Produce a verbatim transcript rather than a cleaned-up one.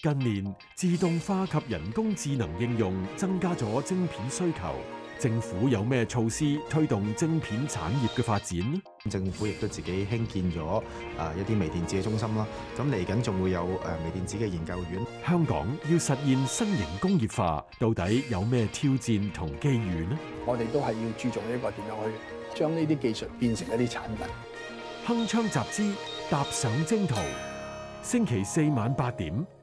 近年自動化及人工智能應用增加咗晶片需求，政府有咩措施推動晶片產業嘅發展呢？ 政府亦都自己興建咗啊一啲微電子嘅中心啦。咁嚟緊仲會有誒微電子嘅研究院。 香港要實現新型工業化，到底有咩挑戰同機遇呢？ 我哋都係要注重一個點樣去將呢啲技術變成一啲產品。 鏗鏘集資踏上征途，星期四晚八點。